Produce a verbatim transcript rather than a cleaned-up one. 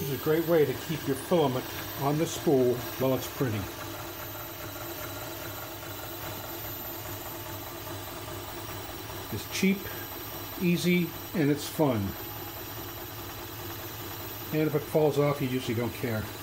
This is a great way to keep your filament on the spool while it's printing. It's cheap, easy, and it's fun. And if it falls off, you usually don't care.